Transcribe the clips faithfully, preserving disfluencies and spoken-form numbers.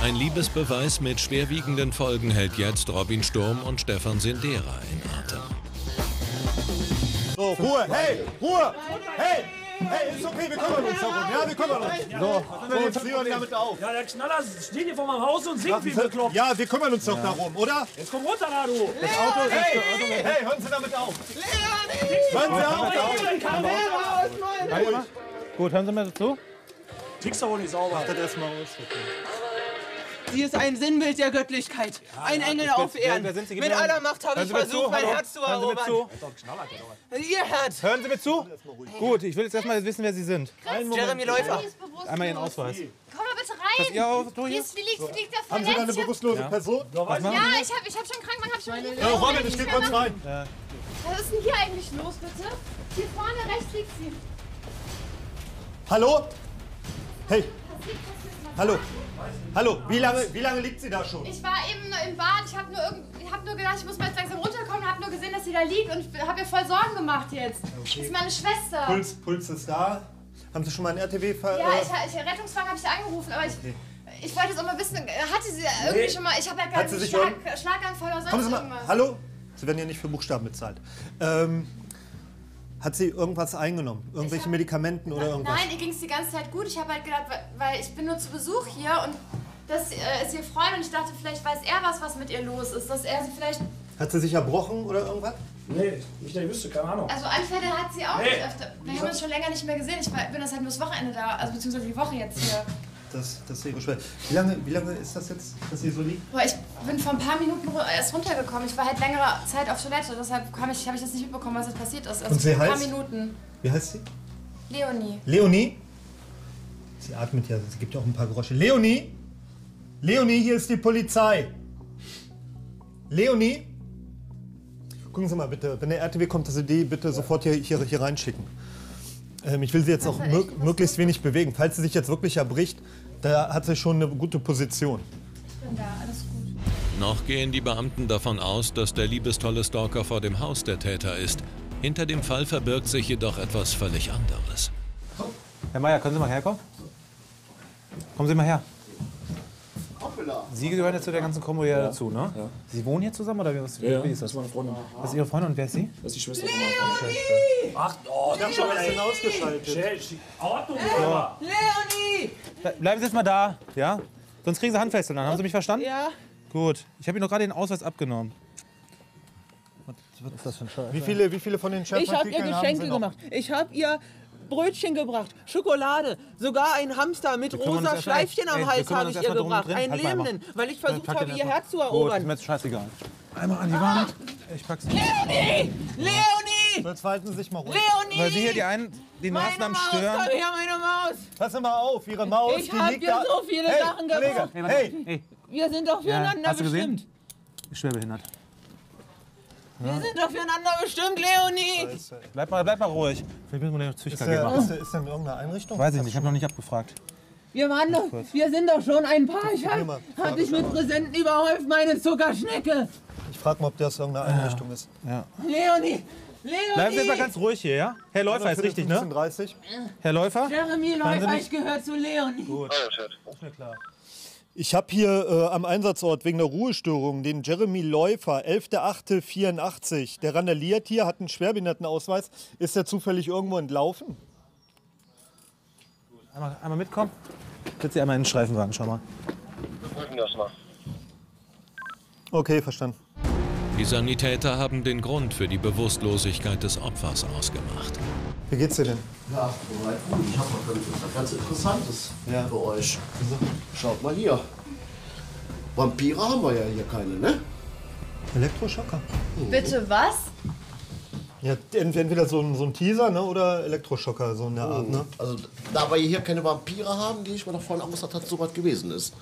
Ein Liebesbeweis mit schwerwiegenden Folgen hält jetzt Robin Sturm und Stefan Sindera in Atem. So, Ruhe, hey, Ruhe, hey, hey, ist okay, wir kümmern uns darum, ja, wir kümmern uns. So, so jetzt ziehen wir damit auf. Ja, der Knaller steht hier vor meinem Haus und singt wie bekloppt. Ja, wir kümmern uns doch ja. darum, oder? Jetzt komm runter da, du. Das Auto ist... Hey, hey, hey, hören Sie damit auf. Leonie! Hören Sie auf. Leonie! Gut, hören Sie mir zu. Tickst doch wohl nicht sauber. Mach das erstmal aus. Sie ist ein Sinnbild der Göttlichkeit. Ja, ein Engel bin, auf Erden. wer, wer Sie, Mit aller Macht habe ich versucht, mein Herz zu erobern. Hören Sie mir zu? Ihr Herz. Hören Sie mir zu? Gut, ich will jetzt erstmal wissen, wer Sie sind. Jeremy Läufer. Einmal Ihren Ausweis. Komm mal bitte rein. Das ist Ihr Auto hier? Wie liegt, wie liegt der Haben Sie da eine bewusstlose ja. Person? Ja, ich habe ich hab schon Krankenwagen, hab schon... Ja, Robin, ich geh kurz rein. Ja. Was ist denn hier eigentlich los, bitte? Hier vorne rechts liegt sie. Hallo? Hey. Hallo. Hallo, wie lange, wie lange liegt sie da schon? Ich war eben im Bad, ich habe nur, ich hab nur gedacht, ich muss mal jetzt langsam runterkommen, habe nur gesehen, dass sie da liegt und habe ihr voll Sorgen gemacht jetzt. Okay. Das ist meine Schwester. Puls, Puls ist da. Haben Sie schon mal einen R T W ver... Ja, ich, ich, Rettungswagen habe ich angerufen, aber ich, okay. ich wollte jetzt auch mal wissen, hatte sie irgendwie nee. schon mal, ich habe ja gerade einen Schlag, Schlaganfall oder sonst Kommen Sie mal, irgendwas. hallo? Sie werden ja nicht für Buchstaben bezahlt. Ähm, hat sie irgendwas eingenommen? Irgendwelche hab, Medikamenten oder irgendwas? Nein, ihr ging es die ganze Zeit gut. Ich habe halt gedacht, weil, weil ich bin nur zu Besuch hier und das äh, ist ihr Freund und ich dachte, vielleicht weiß er was, was mit ihr los ist, dass er sie vielleicht... Hat sie sich erbrochen oder irgendwas? Nee, nicht, dass ich wüsste, keine Ahnung. Also Anfälle hat sie auch nee. nicht öfter. Wir haben uns schon länger nicht mehr gesehen. Ich bin das halt nur das Wochenende da, also beziehungsweise die Woche jetzt hier. Das, das ist ihre Schwester. Wie lange, wie lange ist das jetzt, dass sie so liegt? Boah, ich bin vor ein paar Minuten erst runtergekommen. Ich war halt längere Zeit auf Toilette, deshalb habe ich, hab ich das nicht mitbekommen, was jetzt passiert ist. Also und sie vor ein heißt? paar Minuten. Wie heißt sie? Leonie. Leonie? Sie atmet ja, sie gibt ja auch ein paar Geräusche. Leonie? Leonie, hier ist die Polizei. Leonie? Gucken Sie mal bitte, wenn der R T W kommt, dass Sie die bitte sofort hier, hier, hier reinschicken. Ähm, ich will sie jetzt auch mö möglichst wenig bewegen. Falls sie sich jetzt wirklich erbricht, da hat sie schon eine gute Position. Ich bin da, alles gut. Noch gehen die Beamten davon aus, dass der liebestolle Stalker vor dem Haus der Täter ist. Hinter dem Fall verbirgt sich jedoch etwas völlig anderes. Herr Meier, können Sie mal herkommen? Kommen Sie mal her. Sie gehören jetzt zu der ganzen Kombo hier ja. dazu, ne? Ja. Sie wohnen hier zusammen oder wie, was, ja, wie ist das? Das ist meine Freundin. Das ist Ihre Freundin und wer ist sie? Das ist die Schwester Leonie! von meiner Freundin. Ach, oh, ich hab schon ein bisschen ausgeschaltet. Ordnung, ja. Leonie! Bleiben Sie jetzt mal da, ja? Sonst kriegen Sie Handfesseln an. Haben Sie mich verstanden? Ja. Gut. Ich habe Ihnen doch gerade den Ausweis abgenommen. Was ist das für ein Scheiß? Wie viele, wie viele von den Ich habe ihr Geschenke gemacht. Ich habe ihr Brötchen gebracht, Schokolade, sogar ein Hamster mit rosa Schleifchen am Hals habe ich ihr gebracht. Einen lebenden, weil ich versucht habe, ihr Herz zu erobern. Gut, ist mir jetzt scheißegal. Einmal an die Wand. Ich pack's nicht. Leonie! Leonie! Jetzt verhalten Sie sich mal ruhig. Leonie! Weil Sie hier die, einen, die Maßnahmen stören. Ja, meine Maus. Pass mal auf, Ihre Maus, ich die hab liegt dir da. so viele hey, Sachen gebracht. Kollege, hey, hey. Wir sind doch füreinander ja, hast du gesehen? bestimmt. Ich schwer behindert. Wir sind doch füreinander bestimmt, Leonie! Scheiße. Bleib mal, bleib mal ruhig. Vielleicht müssen wir den Züchter Ist der, geben. ist, der, ist der in irgendeiner Einrichtung? Weiß ich nicht, ich habe noch nicht abgefragt. Wir waren doch, wir sind doch schon ein Paar. Ich hab, hab dich mit Präsenten überhäuft, meine Zuckerschnecke. Ich frage mal, ob der aus irgendeiner Einrichtung ist. Ja. Leonie! Leonie! Bleiben Sie jetzt mal ganz ruhig hier, ja? Herr Läufer ist richtig, ne? fünfzehn Uhr dreißig. Herr Läufer? Jeremy Läufer, ich gehöre zu Leonie. Gut. Ist mir klar. Ich habe hier äh, am Einsatzort wegen der Ruhestörung den Jeremy Läufer, elfter achter vierundachtzig. Der randaliert hier, hat einen Schwerbehindertenausweis. Ist der zufällig irgendwo entlaufen? Einmal, einmal mitkommen. Bitte Sie einmal in den Streifenwagen, schau mal. Wir prüfen das mal. Okay, verstanden. Die Sanitäter haben den Grund für die Bewusstlosigkeit des Opfers ausgemacht. Wie geht's dir denn? Ja, soweit gut. Ich habe mal was ganz Interessantes ja. für euch. Schaut mal hier. Vampire haben wir ja hier keine, ne? Elektroschocker. Mhm. Bitte was? Ja, entweder so ein, so ein Teaser, ne, oder Elektroschocker, so in der Art, ne? Also, da wir hier keine Vampire haben, gehe ich mal davon aus, dass das so was gewesen ist.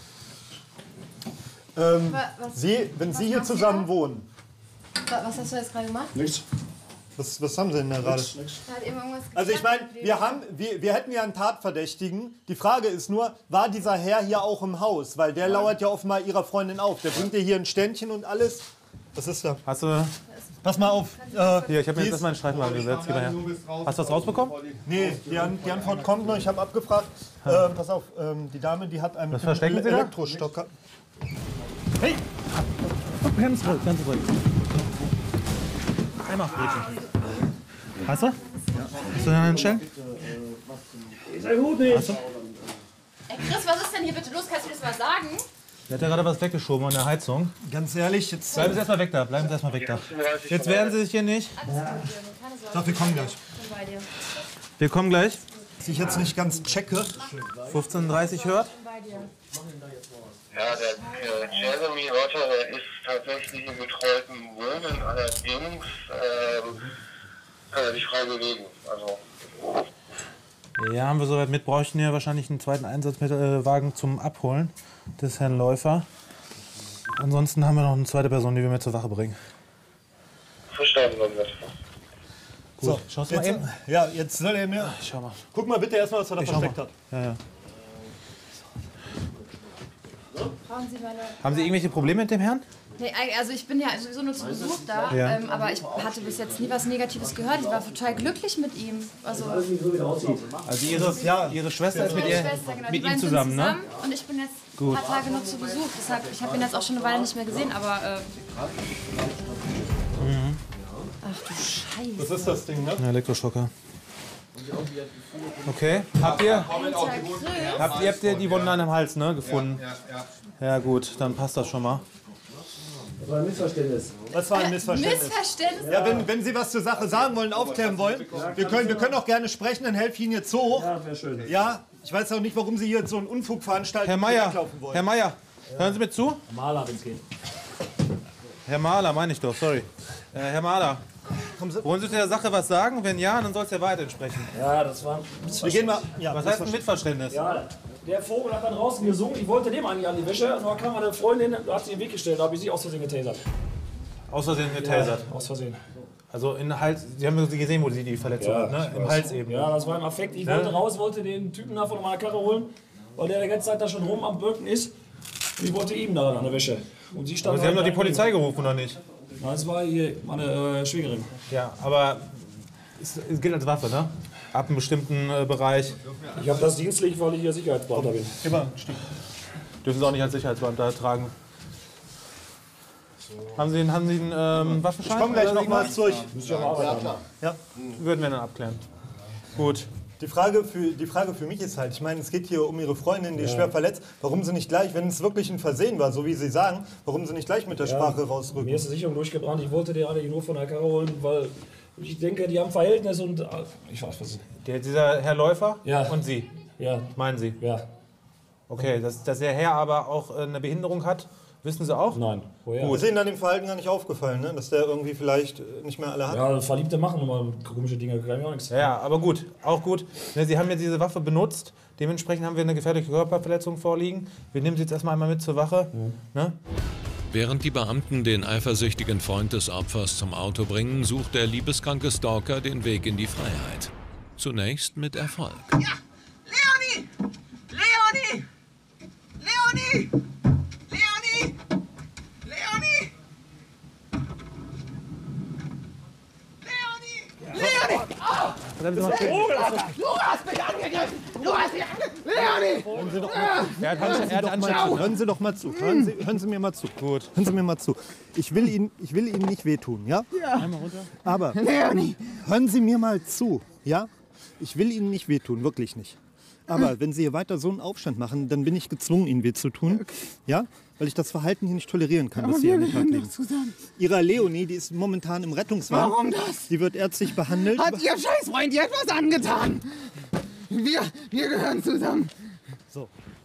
Ähm, was, Sie, wenn Sie hier zusammen wohnen. Was hast du jetzt gerade gemacht? Nichts. Was, was haben Sie denn da gerade? Also ich meine, wir, haben, wir, wir hätten ja einen Tatverdächtigen. Die Frage ist nur, war dieser Herr hier auch im Haus? Weil der lauert ja offenbar Ihrer Freundin auf. Der bringt dir hier ein Ständchen und alles. Was ist da? Hast du Pass mal auf. Äh, Hier, ich habe mir jetzt erstmal einen Streifenwagen gesetzt. Geh mal her. Hast du das rausbekommen? Nee, die, An die Antwort kommt noch. Ich habe abgefragt. Äh, pass auf, ähm, die Dame, die hat einen Was verstecken Sie da? Elektrostocker. Hey! Ganz ruhig, ganz ruhig. Einmal Brötchen. Hast du? Ja. Hast du denn einen Stellen? Ist ja gut nicht. Ey Chris, was ist denn hier bitte los? Kannst du mir das mal sagen? Der hat ja gerade was weggeschoben an der Heizung. Ganz ehrlich, jetzt. Bleiben Sie erstmal weg da, bleiben Sie erstmal weg da. Jetzt wehren Sie sich hier nicht. Doch, wir kommen gleich. Wir kommen gleich. Was ich jetzt nicht ganz checke. fünfzehn Uhr dreißig hört. Ja, der äh, Jeremy Rotter, der ist tatsächlich im betreuten Wohnen, allerdings ähm, kann er sich frei bewegen. Also. Ja, haben wir soweit mit. Bräuchten wir wahrscheinlich einen zweiten Einsatzwagen zum Abholen des Herrn Läufer. Ansonsten haben wir noch eine zweite Person, die wir mit zur Wache bringen. Verstanden, wird. Gut, so, schaust du mal Jetzt, eben? ja, jetzt soll er mir. Ich schau mal. Guck mal bitte erstmal, was er da Ich schau versteckt mal. hat. Ja, ja. Brauchen Sie meine... Haben Sie irgendwelche Probleme mit dem Herrn? Nee, also ich bin ja sowieso nur zu Besuch da, Ja. ähm, aber ich hatte bis jetzt nie was Negatives gehört. Ich war total glücklich mit ihm. Also Also Ihre, ja, Ihre Schwester ist mit, meine ihr, Schwester, genau. Die mit ihm beiden sind zusammen, ne? Und ich bin jetzt ein paar Tage noch zu Besuch. Deshalb, ich habe ihn jetzt auch schon eine Weile nicht mehr gesehen, aber... Äh, Mhm. Ach du Scheiße. Was ist das Ding, ne? Ein Elektroschocker. Okay. Habt ihr, habt ihr, habt ihr die Wunden an dem Hals, ne, gefunden? Ja, ja, ja. Ja gut, dann passt das schon mal. Das war ein Missverständnis. Das war ein Missverständnis. Missverständnis? Ja, wenn, wenn Sie was zur Sache sagen wollen, aufklären wollen, wir können, wir können auch gerne sprechen, dann helfe ich Ihnen jetzt hoch. Ja, wäre schön. Ja, ich weiß auch nicht, warum Sie hier jetzt so einen Unfug veranstalten. Herr und Meier, weglaufen wollen. Herr Meier, hören Sie mir zu? Maler, wenn es geht. Herr Mahler, meine ich doch, sorry. Äh, Herr Mahler, wollen Sie zu der Sache was sagen? Wenn ja, dann soll es der Wahrheit entsprechen. Ja, das war ein Wir gehen mal. Ja, Was heißt ein Mitverständnis? Ja, der Vogel hat da draußen gesungen. Ich wollte dem eigentlich an die Wäsche. Und dann kam eine Freundin, da hat sie den Weg gestellt. Da habe ich sie aus Versehen getasert. Aus Versehen getasert. Aus Versehen. Also in den Hals, Sie haben gesehen, wo sie die Verletzung hat, ne? Im Hals eben. Ja, das war im Affekt. Ich wollte raus, wollte den Typen da von meiner Karre holen, weil der die ganze Zeit da schon rum am Birken ist. Und ich wollte ihm da an der Wäsche. Und sie stand Aber Sie haben doch die halt Polizei gerufen, oder nicht? Nein, das war hier meine äh, Schwägerin. Ja, aber es, es gilt als Waffe, ne? Ab einem bestimmten äh, Bereich. Ich habe das dienstlich, weil ich hier Sicherheitsbeamter bin. Immer, stimmt. Dürfen Sie auch nicht als Sicherheitsbeamter tragen. Haben Sie einen, haben Sie einen ähm, Waffenschein? Ich komme gleich oder noch mal irgendwas? durch. Ja, klar. Ja. Würden wir dann abklären. Gut. Die Frage, für, die Frage für mich ist halt, ich meine, es geht hier um Ihre Freundin, die ist schwer verletzt. Warum Sie nicht gleich, wenn es wirklich ein Versehen war, so wie Sie sagen, warum Sie nicht gleich mit der Sprache rausrücken? Mir ist die Sicherung durchgebrannt. Ich wollte den eigentlich nur von der Karre holen, weil ich denke, die haben Verhältnis und äh, ich weiß was. Der, dieser Herr Läufer Ja. und Sie, Ja, meinen Sie? ja, Okay, dass, dass der Herr aber auch äh, eine Behinderung hat, wissen Sie auch? nein. Woher? Ist Ihnen an dem Verhalten gar nicht aufgefallen, ne? Dass der irgendwie vielleicht äh, nicht mehr alle hat? Ja, Verliebte machen immer komische Dinge, kann ich auch nichts. Ja, ja, aber gut, auch gut. Ne, Sie haben ja diese Waffe benutzt, dementsprechend haben wir eine gefährliche Körperverletzung vorliegen. Wir nehmen Sie jetzt erstmal einmal mit zur Wache. Ne? Während die Beamten den eifersüchtigen Freund des Opfers zum Auto bringen, sucht der liebeskranke Stalker den Weg in die Freiheit. Zunächst mit Erfolg. Ja! Leonie! Leonie! Leonie! Leonie! Leonie! Leonie! Leonie! Oh, du hast mich angegriffen! Du hast mich angegriffen! Leonie! Hören Sie doch mal zu. Er hat Hand- er hat Doch mal Hand- zu. Hören Sie doch mal zu. Hören Sie, hören Sie mir mal zu. Gut. Hören Sie mir mal zu. Ich will Ihnen, ich will Ihnen nicht wehtun, ja? Ja. Aber Leonie! hören Sie mir mal zu, ja? Ich will Ihnen nicht wehtun, wirklich nicht. Aber wenn Sie hier weiter so einen Aufstand machen, dann bin ich gezwungen, Ihnen weh zu tun. Ja? Weil ich das Verhalten hier nicht tolerieren kann, das Sie an den Tag legen. Ihre Leonie, die ist momentan im Rettungswagen. Warum das? Die wird ärztlich behandelt. Hat Ihr Scheißfreund dir etwas angetan? Wir, wir gehören zusammen. So.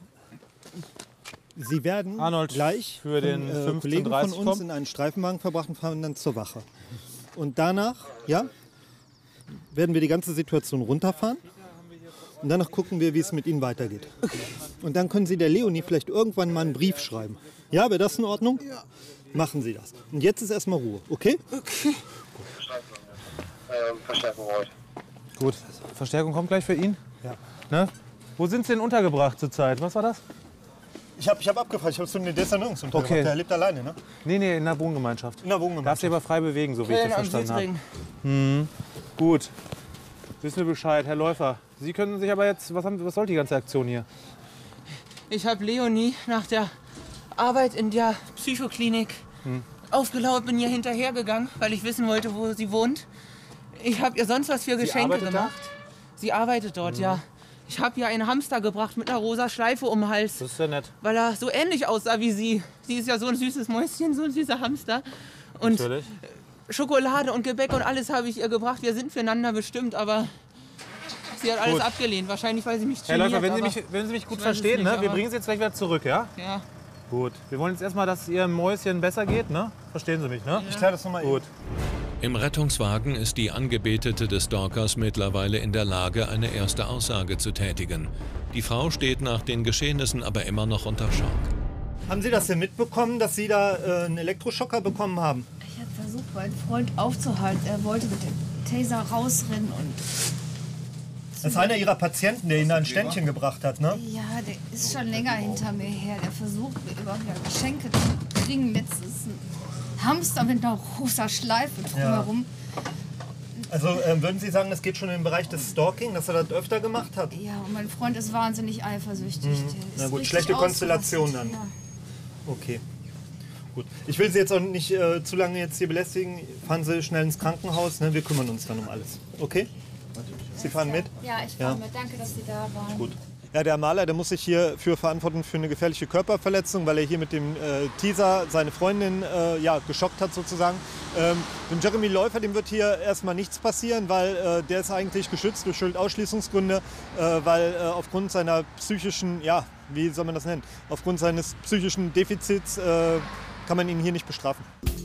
Sie werden Arnold, gleich für den von, äh, fünfzehn Kollegen von dreißig uns kommen. in einen Streifenwagen verbracht und fahren dann zur Wache. Und danach, ja, werden wir die ganze Situation runterfahren. Und danach gucken wir, wie es mit Ihnen weitergeht. Und dann können Sie der Leonie vielleicht irgendwann mal einen Brief schreiben. Ja, wäre das in Ordnung? Ja. Machen Sie das. Und jetzt ist erstmal Ruhe, okay? Okay. Ähm, Verstärkung heute. Gut. Verstärkung kommt gleich für ihn? Ja. Ne? Wo sind Sie denn untergebracht zurzeit? Was war das? Ich habe ich hab abgefragt, ich habe so eine Dessernung und Okay. Der lebt alleine, ne? Nee, nee, in der Wohngemeinschaft. In der Wohngemeinschaft. Darfst dich aber frei bewegen, so wie ich das verstanden habe. Hm. Gut. Wissen wir Bescheid, Herr Läufer. Sie können sich aber jetzt, was, haben, was soll die ganze Aktion hier? Ich habe Leonie nach der Arbeit in der Psychoklinik hm. aufgelauert, bin ihr hinterhergegangen, weil ich wissen wollte, wo sie wohnt. Ich habe ihr sonst was für Geschenke gemacht. Da? Sie arbeitet dort, hm. ja. Ich habe ihr einen Hamster gebracht mit einer rosa Schleife um den Hals. Das ist ja nett. Weil er so ähnlich aussah wie sie. Sie ist ja so ein süßes Mäuschen, so ein süßer Hamster. Und Natürlich. Schokolade und Gebäck und alles habe ich ihr gebracht. Wir sind füreinander bestimmt, aber sie hat alles gut. abgelehnt. Wahrscheinlich, weil sie mich Herr geniert. Läufer, wenn Sie mich, wenn Sie mich gut verstehen, nicht, ne? Wir bringen Sie jetzt gleich wieder zurück, ja? Ja. Gut. Wir wollen jetzt erstmal, dass es Ihrem Mäuschen besser geht, ne? Verstehen Sie mich, ne? Ja. Ich kläre das nochmal gut. Im Rettungswagen ist die Angebetete des Stalkers mittlerweile in der Lage, eine erste Aussage zu tätigen. Die Frau steht nach den Geschehnissen aber immer noch unter Schock. Haben Sie das denn mitbekommen, dass Sie da äh, einen Elektroschocker bekommen haben? Ich habe versucht, meinen Freund aufzuhalten. Er wollte mit dem Taser rausrennen und... Das ist einer Ihrer Patienten, der Ihnen da ein Ständchen gebracht hat, ne? Ja, der ist schon länger hinter mir her. Der versucht, mir überhaupt Geschenke zu kriegen. Letztens ein Hamster mit einer rosa Schleife drumherum. Ja. Also äh, würden Sie sagen, das geht schon in den Bereich des Stalking, dass er das öfter gemacht hat? Ja, und mein Freund ist wahnsinnig eifersüchtig. Mhm. Na gut, schlechte Konstellation dann. Ja. Okay. Gut. Ich will Sie jetzt auch nicht äh, zu lange jetzt hier belästigen. Fahren Sie schnell ins Krankenhaus, ne? Wir kümmern uns dann um alles. Okay? Sie fahren mit? Ja, ich fahre ja. mit. Danke, dass Sie da waren. Gut. Ja, der Maler, der muss sich hier für verantworten für eine gefährliche Körperverletzung, weil er hier mit dem äh, Teaser seine Freundin äh, ja, geschockt hat sozusagen. Ähm, dem Jeremy Läufer, dem wird hier erstmal nichts passieren, weil äh, der ist eigentlich geschützt durch Schuldausschließungsgründe, äh, weil äh, aufgrund seiner psychischen, ja, wie soll man das nennen, aufgrund seines psychischen Defizits äh, kann man ihn hier nicht bestrafen.